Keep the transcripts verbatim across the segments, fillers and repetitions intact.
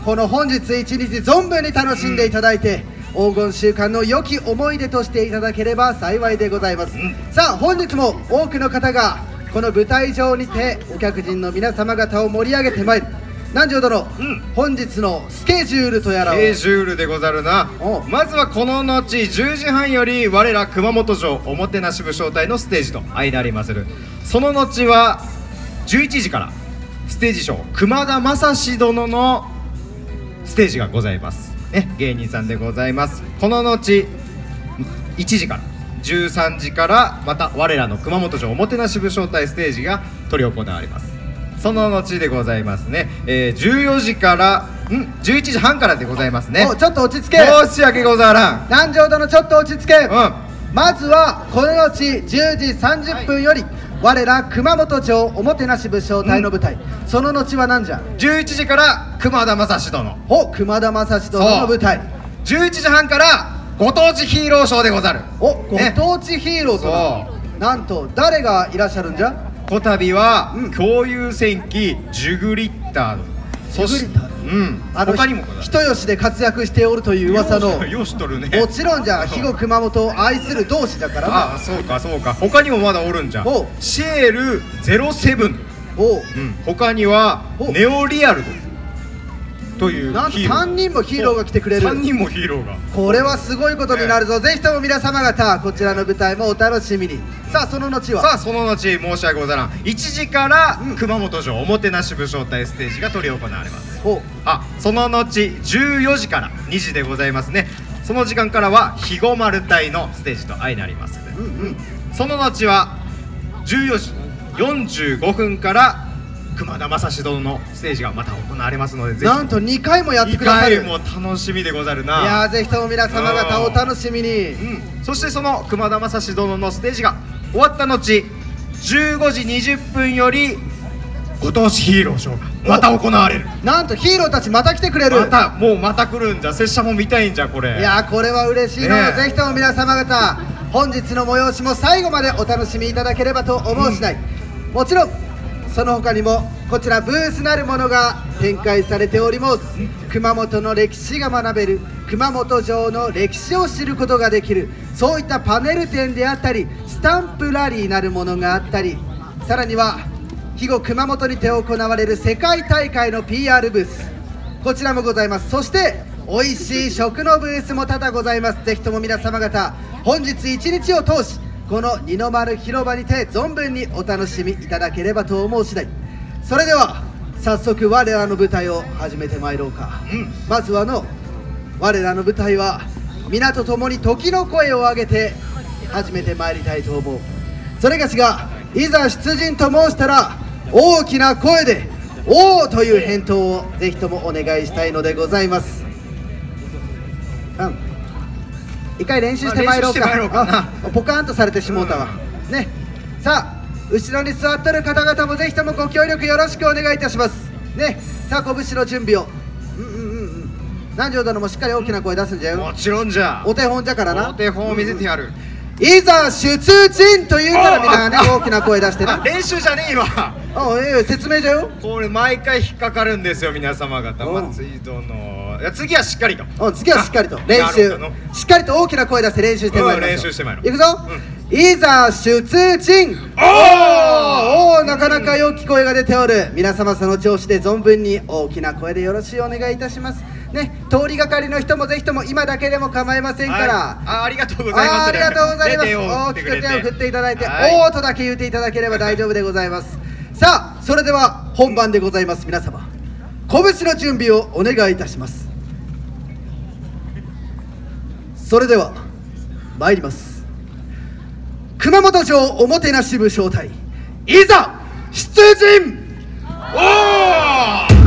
この本日一日存分に楽しんでいただいて、黄金週間の良き思い出としていただければ幸いでございます、うん、さあ本日も多くの方がこの舞台上にてお客人の皆様方を盛り上げてまいる。南條殿、うん、本日のスケジュールとやらを。 スケジュールでござるな。まずはこの後じゅうじはんより我ら熊本城おもてなし武将隊のステージと相なりまする。その後はじゅういちじからステージショー熊田正史殿のステージがございます、ね、芸人さんでございます。この後いちじからじゅうさんじからまた我らの熊本城おもてなし武将隊ステージが執り行われます。その後でございますね、えー、じゅうよじからんじゅういちじはんからでございますね。 おちょっと落ち着け。 申し訳ござらん。 南條殿ちょっと落ち着け、うん、まずはこの後じゅうじさんじゅっぷんより、はい、我ら熊本城おもてなし武将隊の舞台、うん、その後は何じゃ。 じゅういちじから熊田正史殿。 お熊田正史殿の舞台。 じゅういちじはんからご当地ヒーローショーでござる。 おご当地ヒーローと、ね、なんと誰がいらっしゃるんじゃ。 こたびは、うん、共有戦記ジュグリッター。 ジュグリッター、 うん、あの他にも人吉で活躍しておるという噂の。 よしとるね。 もちろんじゃ肥後熊本を愛する同志だからな。 ああそうかそうか。他にもまだおるんじゃ。シェールゼロセブン。お、うん、他にはネオリアルドというなんとさんにんもヒーローが来てくれる。 さんにんもヒーローが。これはすごいことになるぞ、ね、ぜひとも皆様方こちらの舞台もお楽しみに。さあその後は。 さあその後申し訳ござらん。いちじから熊本城おもてなし武将隊ステージが執り行われます。うん、あその後じゅうよじからにじでございますね。その時間からは肥後丸隊のステージと相なります、うんうん、その後はじゅうよじよんじゅうごふんから熊田正史殿のステージがまた行われますので、ぜひなんとにかいもやってくださる。 にかいも楽しみでござるな。 いやーぜひとも皆様方お楽しみに、うん、 そしてその熊田正史殿のステージが終わった後じゅうごじにじゅっぷんよりご当地ヒーローショーがまた行われる。 なんとヒーローたちまた来てくれる。 またもうまた来るんじゃ。拙者も見たいんじゃこれ。 いやーこれは嬉しいの、ね、ぜひとも皆様方本日の催しも最後までお楽しみいただければと思う次第、うん、もちろんその他にもこちらブースなるものが展開されております。熊本の歴史が学べる、熊本城の歴史を知ることができる、そういったパネル展であったりスタンプラリーなるものがあったり、さらには肥後熊本にて行われる世界大会の ピーアール ブース、こちらもございます。そして美味しい食のブースも多々ございます。ぜひとも皆様方本日一日を通しこの二の丸広場にて存分にお楽しみいただければと思う次第。それでは早速我らの舞台を始めてまいろうか、うん、まずはの我らの舞台は皆と共に時の声を上げて始めてまいりたいと思う。それがしがいざ出陣と申したら大きな声で「おー」という返答をぜひともお願いしたいのでございます。うん一回練習してまいろうか。あポカーンとされてしもうたわ、うん、ね。さあ後ろに座ってる方々もぜひともご協力よろしくお願いいたしますね。さあ拳の準備を。うんうんうんうん南條殿もしっかり大きな声出すんじゃよ。 もちろんじゃ。 お手本じゃからな。 お手本を見せてやる、 うん、いざ出陣というからみんなね大きな声出してな。 練習じゃねえわ。 ああええ説明じゃよ。 これ毎回引っかかるんですよ皆様方。松井殿いや次はしっかりと。 うん次はしっかりと練習しっかりと大きな声出して練習してまいりましょう。 練習してまいろう。 いくぞ、うん、いざ出陣。おおなかなか良き声が出ておる。皆様その調子で存分に大きな声でよろしいお願いいたしますね。通りがかりの人もぜひとも今だけでも構いませんから、はい、 あ, ありがとうございます。 あ, ありがとうございます。大きく手を振っていただいて、おーとだけ言っていただければ大丈夫でございます。さあそれでは本番でございます。皆様拳の準備をお願いいたします。それでは参ります。熊本城おもてなし武将隊いざ出陣。おー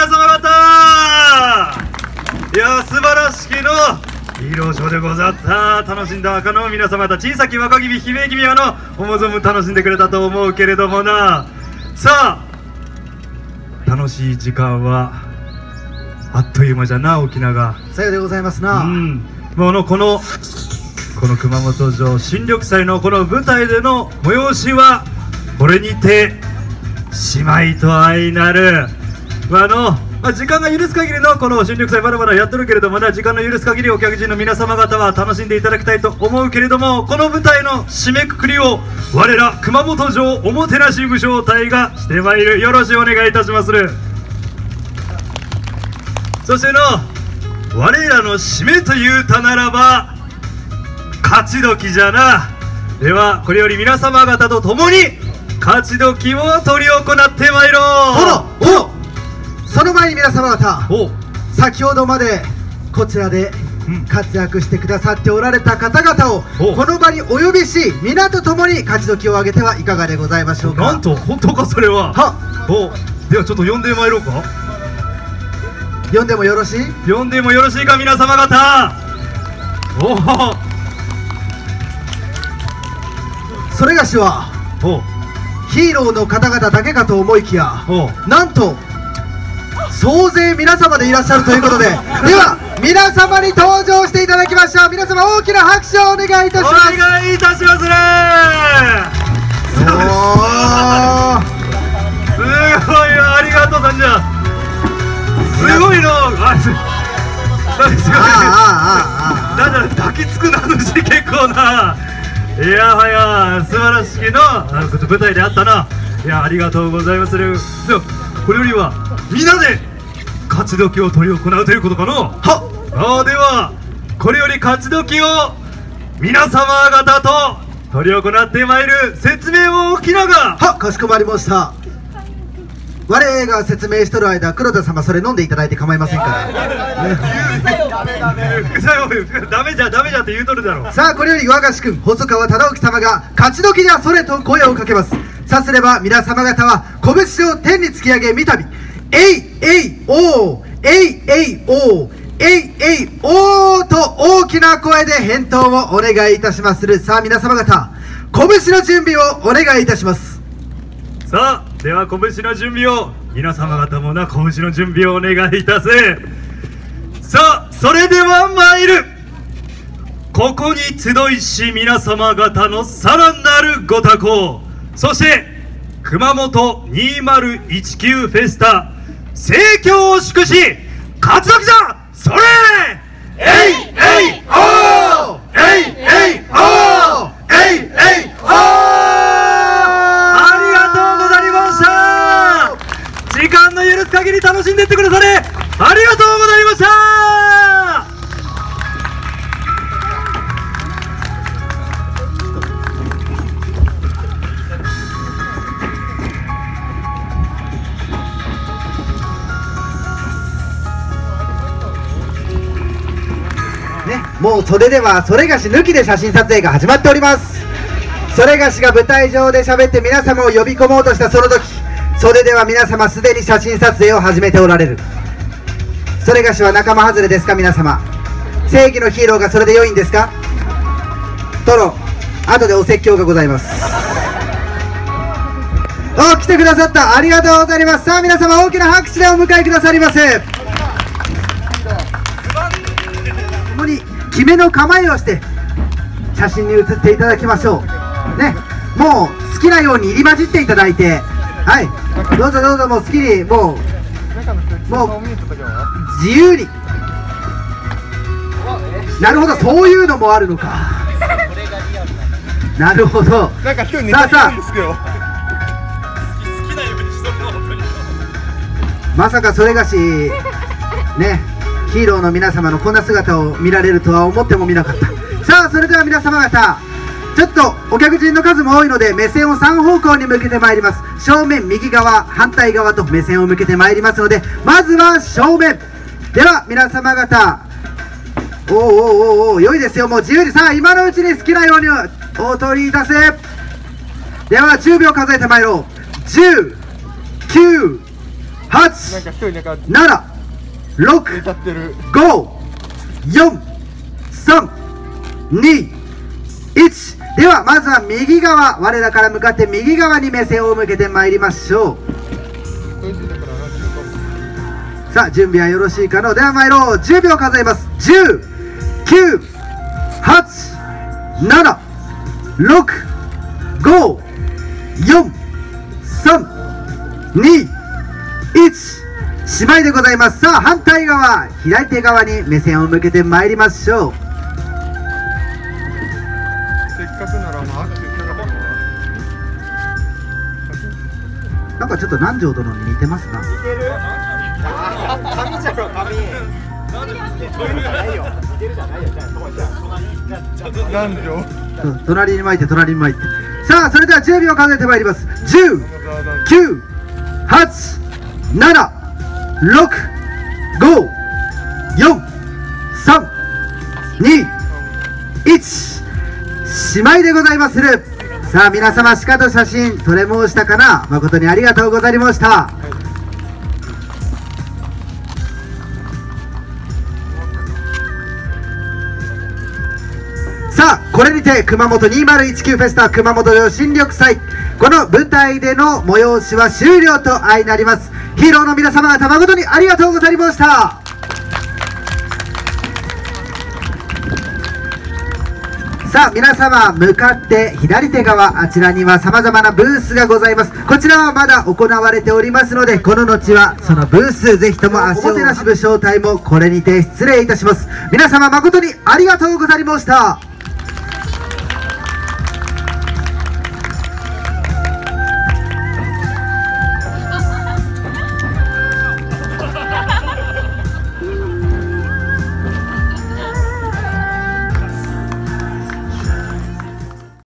皆様方。いや素晴らしきのヒーローショーでござった。楽しんだ赤の皆様方、小さき若君姫君はの思う存分楽しんでくれたと思うけれどもな。さあ楽しい時間はあっという間じゃな沖縄が。 さようでございますな。 うん、もうのこのこの熊本城新緑祭のこの舞台での催しはこれにてしまいと相なる。あの、まあ、時間が許す限りのこの新緑祭まだまだやってるけれどもな、時間の許す限りお客人の皆様方は楽しんでいただきたいと思うけれども、この舞台の締めくくりを我ら熊本城おもてなし武将隊がしてまいる。よろしくお願いいたしまする。そしての我らの締めというたならば勝ち時じゃな。ではこれより皆様方と共に勝ち時を執り行ってまいろう。 殿、殿、その前に皆様方、先ほどまでこちらで活躍してくださっておられた方々をこの場にお呼びし、皆と共に勝ち時を挙げてはいかがでございましょうか。 なんと本当かそれは。はおではちょっと呼んでまいろうか。 呼んでもよろしい？ 呼んでもよろしいか皆様方。おおそれがしはヒーローの方々だけかと思いきや、なんと総勢皆様でいらっしゃるということででは皆様に登場していただきましょう。皆様大きな拍手をお願いいたします。 お願いいたしますね。 おーすごいありがとうさんじゃ。すごいのあすああだから抱きつくな主結構な。いやはや素晴らしきの舞台であったな。いやありがとうございまする。ではこれよりは皆で勝ち時を執り行うということかの。はあではこれより勝ち時を皆様方と執り行ってまいる説明をおきなが。 はかしこまりました。我が説明しとる間黒田様それ飲んでいただいて構いませんから。 ダメじゃダメじゃって言うとるだろう。 さあこれより我が主君細川忠興様が勝ち時にはそれと声をかけます。さすれば皆様方は拳を天に突き上げ三度えいえいおーえいえいおーえいえいおーと大きな声で返答をお願いいたしまする。さあ皆様方拳の準備をお願いいたします。 さあでは拳の準備を皆様方もな拳の準備をお願いいたせ。さあそれでは参る。ここに集いし皆様方のさらなるご多幸、そして熊本にせんじゅうきゅうフェスタ盛況を祝し勝ち時じゃ。それえいえいおーえいえいおーえいえいおー。時間の許す限り楽しんでいってくだされ。ありがとうございました。 ね、もう袖ではそれがし抜きで写真撮影が始まっております。それがしが舞台上で喋って皆様を呼び込もうとしたその時、袖では皆様すでに写真撮影を始めておられる。それがしは仲間外れですか。皆様正義のヒーローがそれで良いんですか。殿後でお説教がございます。お来てくださった、ありがとうございます。さあ皆様大きな拍手でお迎えくださりませ。共に決めの構えをして写真に写っていただきましょうね。もう好きなように入り混じっていただいて、はい、どうぞどうぞ、もう好きにもうもう自由に。なるほど、そういうのもあるのか。なるほど。さあさあ、まさかそれがしね、ヒーローの皆様のこんな姿を見られるとは思ってもみなかった。さあそれでは皆様方、ちょっとお客人の数も多いので目線をさん方向に向けてまいります。正面右側反対側と目線を向けてまいりますので、まずは正面では皆様方、おおおおお良いですよ、もう自由に。さあ今のうちに好きなようにお取りいたせ。ではじゅうびょう数えてまいろう。じゅう、きゅう、 はち、なな、ろく、ご、よん、さん、に、いち。ではまずは右側、我らから向かって右側に目線を向けてまいりましょう。さあ準備はよろしいかの。では参ろう。じゅうびょう数えます。じゅう、きゅう、はち、なな、ろく、ご、よん、さん、に、いち。しまいでございます。さあ反対側、左手側に目線を向けてまいりましょう。 せっかくならまあ握手してなかったな。 なんかちょっと南條殿に似てますな。似てる？ 髪じゃろ髪。南條。 隣に巻いて隣に巻いて。さあそれではじゅうびょう数えてまいります。じゅう、きゅう、はち、なな、ろく、ご、よん、さん、に、いち。しまいでございまする。さあ皆様しかと写真撮れ申したかな。誠にありがとうございました。はい、さあこれにて熊本にせんじゅうきゅうフェスタ熊本城新緑祭、この舞台での催しは終了と相なります。ヒーローの皆様方誠にありがとうございました。さあ皆様向かって左手側、あちらにはさまざまなブースがございます。こちらはまだ行われておりますので、この後はそのブースぜひとも足を。おもてなし部招待もこれにて失礼いたします。皆様誠にありがとうございました。